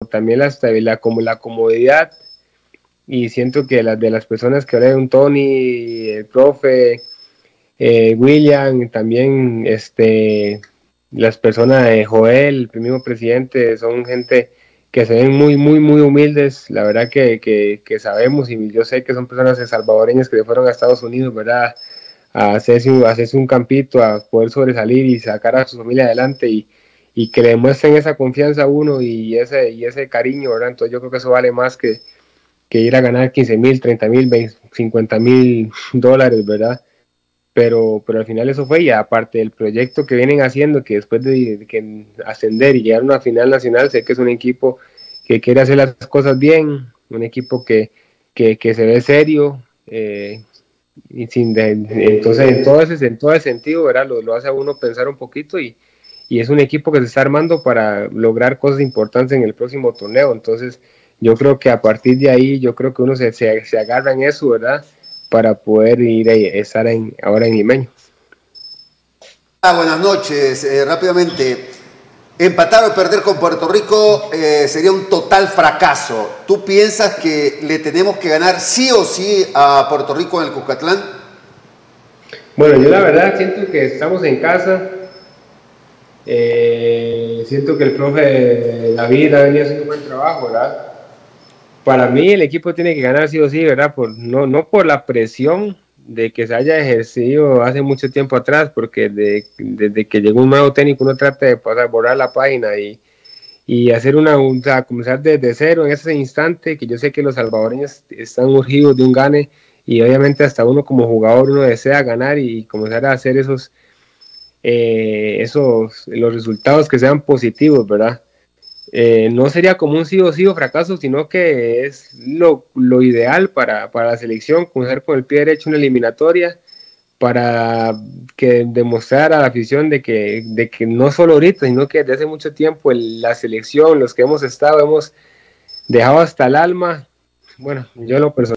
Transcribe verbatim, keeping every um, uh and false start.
también la estabilidad, como la comodidad, y siento que las de las personas que hablé, un Tony, el profe, eh, William, también este, las personas de Joel, el mismo presidente, son gente que se ven muy, muy, muy humildes, la verdad que, que, que sabemos, y yo sé que son personas salvadoreñas que fueron a Estados Unidos, ¿verdad?, a hacerse, a hacerse un campito, a poder sobresalir y sacar a su familia adelante, y, y que le demuestren esa confianza a uno y ese, y ese cariño, ¿verdad? Entonces yo creo que eso vale más que, que ir a ganar quince mil, treinta mil, cincuenta mil dólares, ¿verdad? Pero, pero al final eso fue, y aparte del proyecto que vienen haciendo, que después de, de que ascender y llegar a una final nacional, sé que es un equipo que quiere hacer las cosas bien, un equipo que, que, que se ve serio, eh, y sin de, entonces en todo ese, en todo ese sentido, ¿verdad? Lo, lo hace a uno pensar un poquito, y, y es un equipo que se está armando para lograr cosas importantes en el próximo torneo. Entonces yo creo que a partir de ahí, yo creo que uno se, se, se agarra en eso, ¿verdad?, para poder ir a estar en, ahora en Limeño. Ah, buenas noches, eh, rápidamente. Empatar o perder con Puerto Rico eh, sería un total fracaso. ¿Tú piensas que le tenemos que ganar sí o sí a Puerto Rico en el Cuscatlán? Bueno, yo la verdad siento que estamos en casa. Eh, siento que el profe David ha venido haciendo un buen trabajo, ¿verdad? Para mí el equipo tiene que ganar sí o sí, ¿verdad? Por, no, no por la presión de que se haya ejercido hace mucho tiempo atrás, porque de, desde que llegó un nuevo técnico uno trata de pasar, borrar la página y, y hacer una, o sea, comenzar desde cero en ese instante, que yo sé que los salvadoreños están urgidos de un gane, y obviamente hasta uno como jugador uno desea ganar y comenzar a hacer esos, eh, esos los resultados que sean positivos, ¿verdad? Eh, no sería como un sí o sí o fracaso, sino que es lo, lo ideal para, para la selección, comenzar con el pie derecho una eliminatoria, para que demostrar a la afición de que, de que no solo ahorita, sino que desde hace mucho tiempo el, la selección, los que hemos estado, hemos dejado hasta el alma. Bueno, yo lo personal